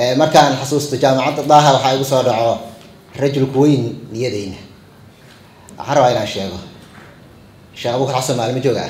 markaan xasuusto jaamacadda Daaha waxa igu soo dhaco rajul weyn niyadeyna waxaan rabaa inaan sheego Sheekh Abu Xasan maalmo jooga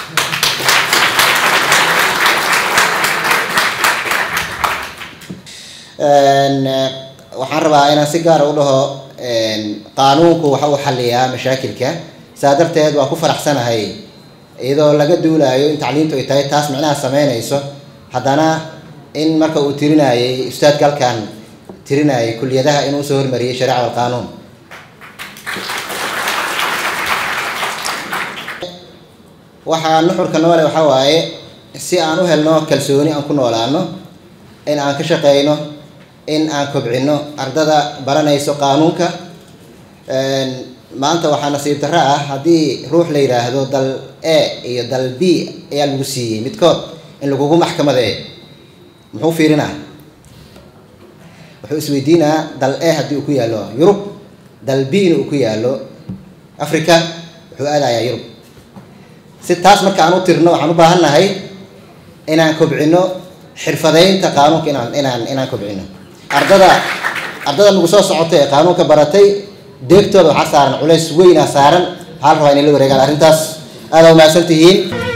waxaan rabaa inaan si gaar ah u dhaho qaanuunku waxa uu xalliyaa mashaakilka saadarteed waa ku faraxsanahay iyadoo laga duulayo in tacliintu ay tahay taas macnaha sameynayso haddana in marka uu tirinayay ustaad galkan tirinayay kulliyadaha inuu soo hormariyay shariica wal qaanuun waxaan nuxurka noole waxa waaye si aan u helno kalsooni aan ku noolaano in aan ka shaqeyno in aan kobcino ardada baranayso qaanuunka maanta waxaa nasiib darro ah haddii ruux la yiraahdo dal A iyo dal B ayaa lagu siiyay midkood in lagugu maxkamadeeyo muxuu fiirinaa wuxuu isweydiinaa dal A haddii uu ku yaalo Yurub dal B uu ku yaalo Afrika wuxuu aadayaa Yurub si taas marka aan u tirno waxaan u baahanahay inaan kobcino xirfadeynta qaanuunka inaan kobcino ardada nagu soo socotay qaanuunka baratay deegtooda waxa saaran culays weyn saaran hal rabaa in la wareegaan arrintaas aad u mahadsantihiin